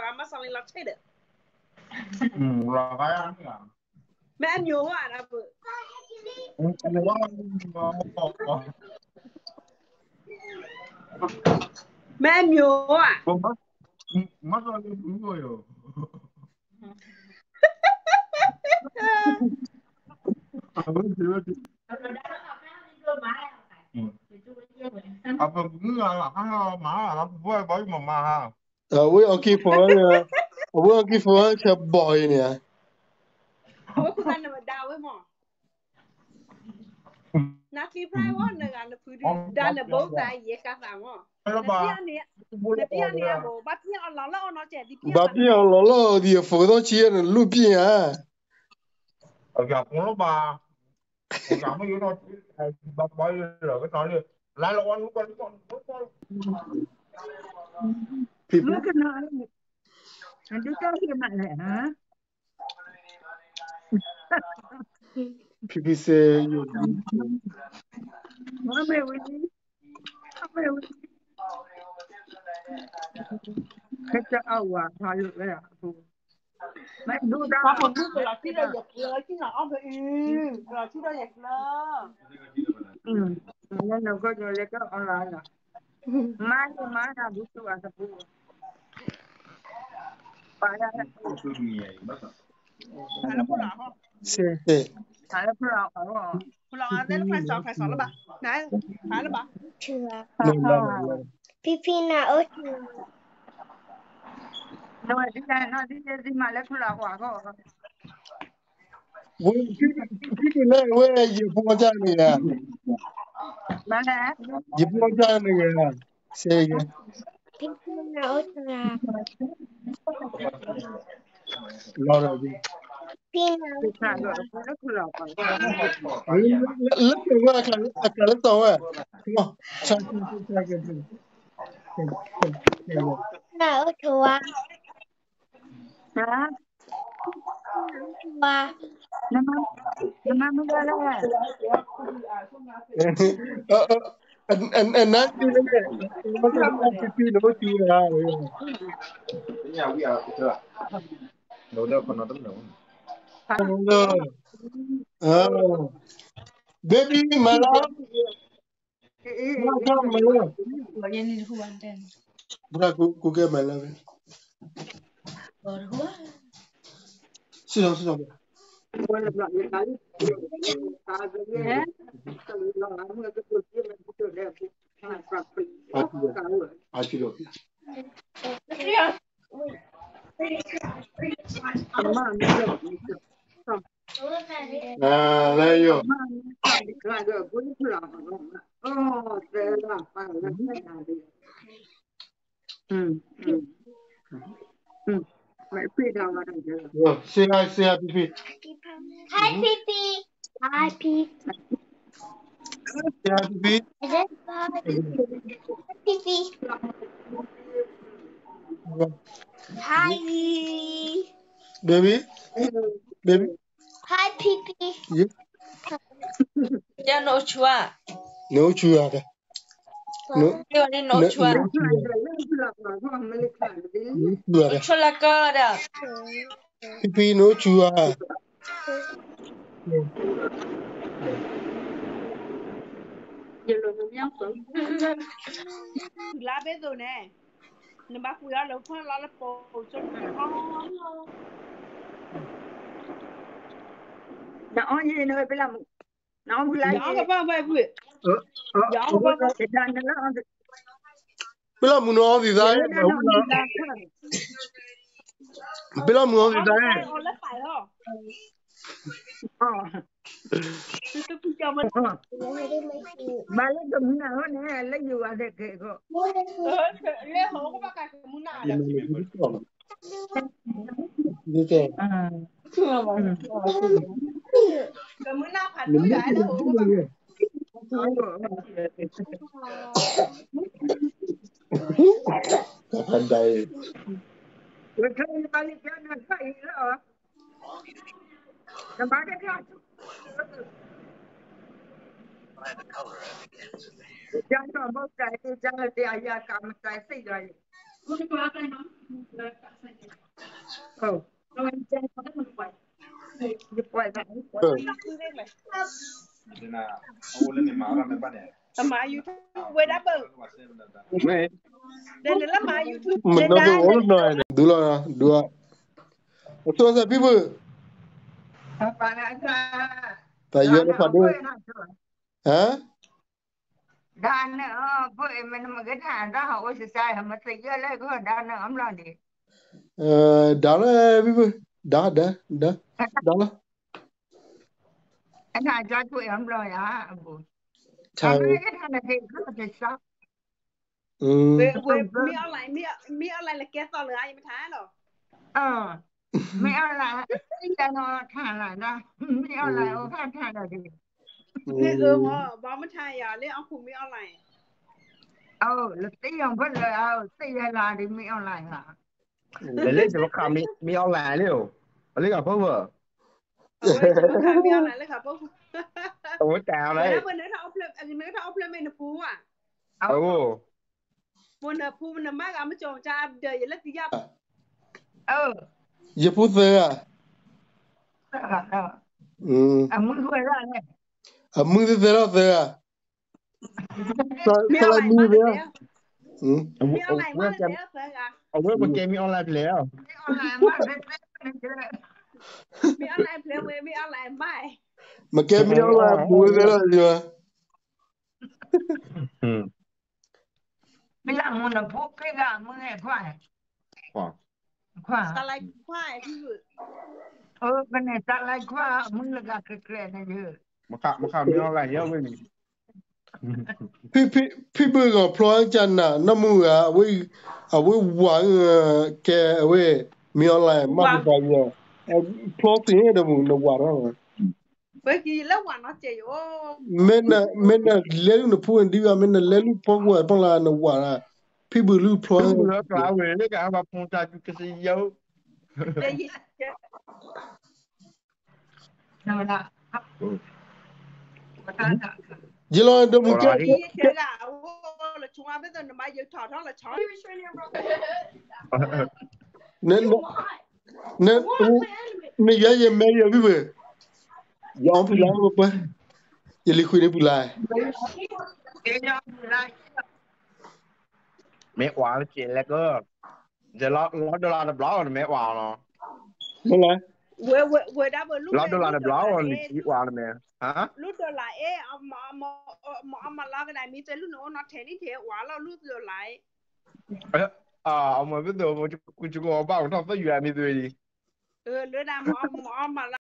mà sao mình lọt chết được là cái ăn à mẹ em nhớ à là bự mẹ em nhớ à mất rồi đúng rồi apa bunga lah kan mahal apa buat baru mahal we okay for a boy nè ủa cô ta nằm đào với mò nát phi prai quá nè gà nó phi đàn nó bốc tay gì cả sao mò nè pia nè bố bắt pia ở lò lò nó trẻ đi pia bà biết lo thì phổ đó chia là lúc pin à ở gặp nó bà gặp mấy đứa nó bắt bay rồi cái nói đi lại là con Lúc cái nói anh đứa cháu kia mà lẹ hả? People say you Nó mèo đi, nó mèo đi. Cái cháu à, thay được đấy à? Mày đu ra. sao không biết là chỉ là giật lơ chứ là ông phải rồi chỉ là giật lơ Nên nó có cho lấy cái online à. Mai là bút à tập bút. Phải là phải là phụ lọ không phải là phụ lọ không? phụ lọ đây là phải sọ là bà này phải là bà Pipina ở Nó đi mà lấy phụ lọ quả không? people know where you put down here Mà nè. you put down here say again Pipina ở Laura Pina Thì thả rồi, nó phụ lọ quả. look at what I can come on try ở chùa Hả? chùa Nó mới ra đây. and that people know nhà bây giờ chưa đồ đâu còn nó tấm nữa oh baby my love welcome my love bra go get my love sit down Quên là loại cái ta cái nghe từ lo lắng cái cuộc chiến này cũng đẹp phải phải I feel mà there you là được cũng là thế là phải là cái nào đi phải phi đâu là được go say hi Pipi Hi Pipi Hi Pipi say hi Pipi Pipi Hi baby Hi Pipi you cha nội chùa no chua no đi vào đi nội chùa chùa là cơ đó Pipi no chua lá bé rồi nè nó bác phụ nó không là bồ cho nó như nơi phải làm nó muốn lấy gió các bạn về vui gió các bạn để đàn nó bila muno gì đấy bila muno gì đấy nó lấy phải không tôi cho mình bà lấy đừng nào nè lấy dù à để kệ cô lấy hổ của bác cái muốn nào được như thế cái muốn nào phải đối lại lấy hổ của bác cái đây rồi thấy bà lấy cái này phải rồi nó bà cái khác Jangan kamu cari jangan dia ayah kamu cari sih lagi. nó anh chơi có cái mình quậy lại YouTube đây này mà YouTube với đã bự đây là mà YouTube mình nó có ổn rồi này đủ rồi đủ tôi sẽ biết bự tại vì nó phải đi hả đàn với mình mà cái thằng đó họ sẽ sai mà thấy giờ lại có đàn ấm lo đi đó là biết bự đó là anh thằng cho tụi ấm lo à chào cái thằng này thì rất là sao mi ở lại là kết to lại mới thái rồi mẹ là cái nó thằng là đó mẹ là ô thằng là gì mà bao mới thay à lấy ông cùng mi ở lại lực tí không phải là tí là đi mi online hả để lấy cho nó mi online liệu lấy cả phớt vợ mi online lấy cả phớt ôi chào đấy bữa nữa thằng ông lên mình phú à bữa nữa phú bữa nữa má gà mới chọn cha đời lấy tí giáp giờ phút giờ muốn quay ra này มึงจะเจอแล้ว mi online mà đấy mi online mà đấy ông biết một game mi online thì léo mi online play với mi online mai mà cái mi online mua thế là gì mà mi làm muốn là phúc cái gà muốn nghe khoa sao lại khoa thì cái này sao lại khoa muốn là gà cái này chứ mà khảo mi online nhớ với mình พี่เบื่อกับพลอยจันน่ะน้ำมือเอาไว้หวังแกเอาไว้มีอะไรมากกว่านี้พลอยสิ่งนี้เดี๋ยวมึงนึกว่าอะไร bởi vì lâu quá nó chơi ô mình lấy nó phụ đi vào mình lấy lúc phong qua bằng là nó quả làพี่เบื่อลูกพลอย nữa cả về đấy cả bà phong trà cái gì dâu đây gì nào là giờ là đâuมึง cái gà là chúng ta bây giờ nó bây giờ thọ đó là chó nên giờ mẹ giờ biết về giờ ông phải làm apa giờ lịch khuyên đi lại mẹ quả chuyện là cơ giờ lo đô la đập ló rồi mẹ quả nó nên là vừa đã vừa lúc lo đô la đập ló rồi chị quả rồi mẹ hả lúc đó lại mà lo cái này mi tới lúc nó thế đi thế quả lo lúc rồi lại ông mà biết được mà chú có bảo nó phải về mi đi lứa đam mà